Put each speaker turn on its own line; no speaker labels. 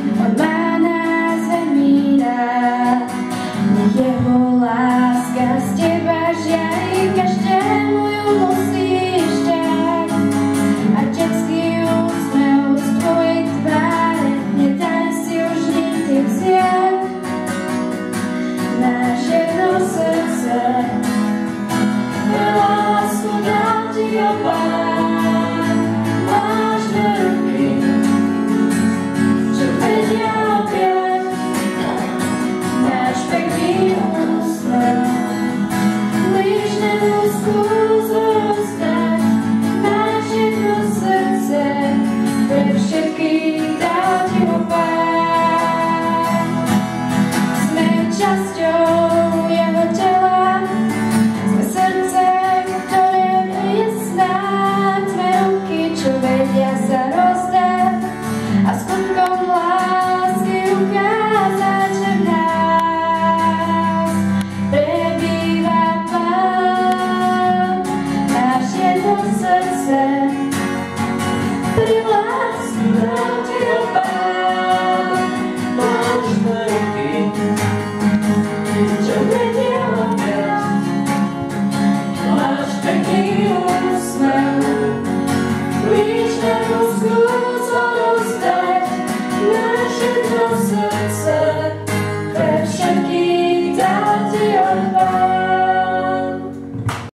on má nás veľmi rád. Nech jeho láska z teba žiari, každému ju musíš dať. A detský úsmev z tvojej tváre nedaj si už nikdy vziať. Máš jedno srdce, lásku dal ti ho Pán. Máš dve ruky, čo vedia objať. Máš pekný úsmev, blížnemu skús ostať. Máš jedno srdce, pre všetkých dal ti ho Pán. Sme časťou jeho tela, sme srdce, ktoré je snáď, sme ruky, čo vedia sa rozdať a skutkom lásky